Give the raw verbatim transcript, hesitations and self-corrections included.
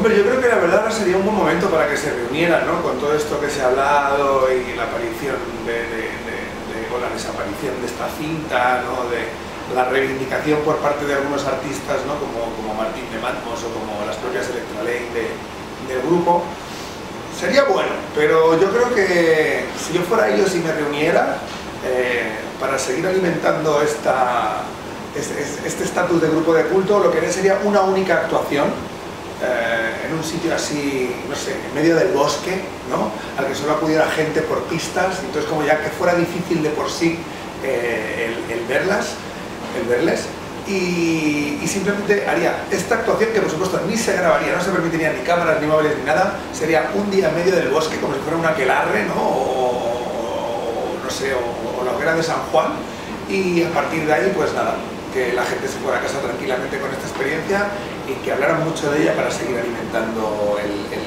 Hombre, yo creo que la verdad ahora sería un buen momento para que se reunieran, ¿no? Con todo esto que se ha hablado y la aparición de, de, de, de o la desaparición de esta cinta, ¿no? De la reivindicación por parte de algunos artistas, ¿no? Como, como Martín de Matmos o como las propias Electralane de, del grupo. Sería bueno, pero yo creo que si yo fuera ellos y me reuniera eh, para seguir alimentando esta, este estatus de grupo de culto, lo que haría sería una única actuación eh, en un sitio así, no sé, en medio del bosque, ¿no? Al que solo acudiera gente por pistas, entonces como ya que fuera difícil de por sí eh, el, el verlas, el verles. Y, y simplemente haría esta actuación que por supuesto ni se grabaría, no se permitiría ni cámaras, ni móviles, ni nada. Sería un día en medio del bosque como si fuera un aquelarre, ¿no? O, o no sé, o, o la hoguera de San Juan, y a partir de ahí pues nada, que la gente se fuera a casa tranquilamente con esta experiencia y que hablaran mucho de ella para seguir alimentando el, el